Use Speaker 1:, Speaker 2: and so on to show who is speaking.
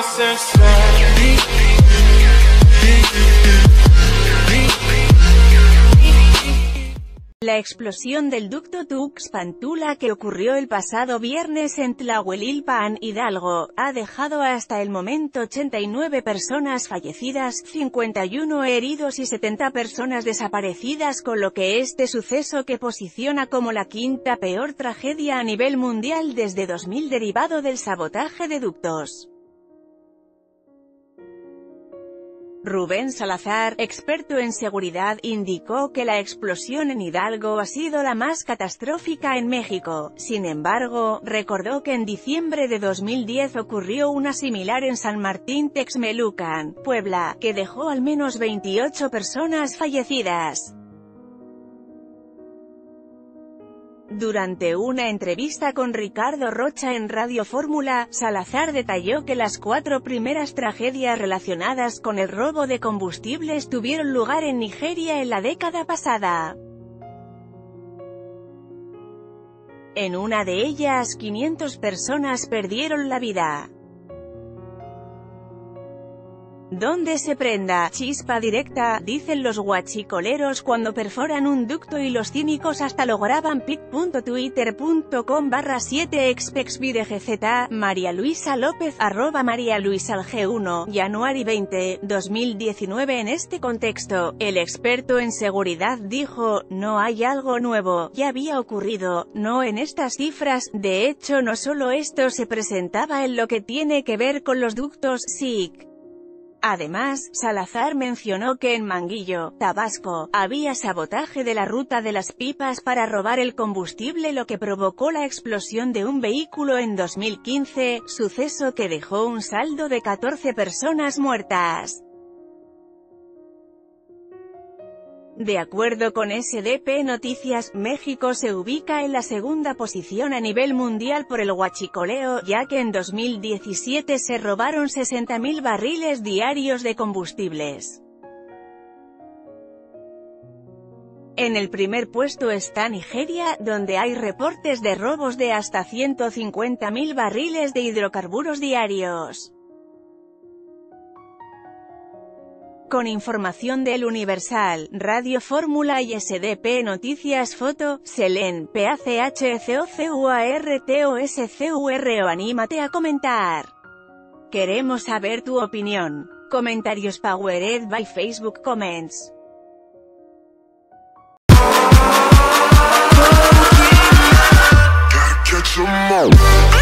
Speaker 1: La explosión del ducto Tuxpan-Tula que ocurrió el pasado viernes en Tlahuelilpan, Hidalgo, ha dejado hasta el momento 89 personas fallecidas, 51 heridos y 70 personas desaparecidas, con lo que este suceso que posiciona como la quinta peor tragedia a nivel mundial desde 2000 derivado del sabotaje de ductos. Rubén Salazar, experto en seguridad, indicó que la explosión en Hidalgo ha sido la más catastrófica en México. Sin embargo, recordó que en diciembre de 2010 ocurrió una similar en San Martín Texmelucan, Puebla, que dejó al menos 28 personas fallecidas. Durante una entrevista con Ricardo Rocha en Radio Fórmula, Salazar detalló que las 4 primeras tragedias relacionadas con el robo de combustibles tuvieron lugar en Nigeria en la década pasada. En una de ellas, 500 personas perdieron la vida. Donde se prenda chispa directa, dicen los guachicoleros cuando perforan un ducto y los cínicos hasta lo graban. pic.twitter.com/7expexvidegz. María Luisa López, @marialuisalg1, January 20, 2019. En este contexto, el experto en seguridad dijo: no hay algo nuevo, ya había ocurrido, no en estas cifras. De hecho, no solo esto se presentaba en lo que tiene que ver con los ductos SIC. Además, Salazar mencionó que en Manguillo, Tabasco, había sabotaje de la ruta de las pipas para robar el combustible, lo que provocó la explosión de un vehículo en 2015, suceso que dejó un saldo de 14 personas muertas. De acuerdo con SDP Noticias, México se ubica en la segunda posición a nivel mundial por el huachicoleo, ya que en 2017 se robaron 60.000 barriles diarios de combustibles. En el primer puesto está Nigeria, donde hay reportes de robos de hasta 150.000 barriles de hidrocarburos diarios. Con información del Universal, Radio Fórmula y SDP Noticias. Foto, Selén, PACHECOCUARTOSCURO. Anímate a comentar. Queremos saber tu opinión. Comentarios powered by Facebook Comments. Gotta catch 'em all.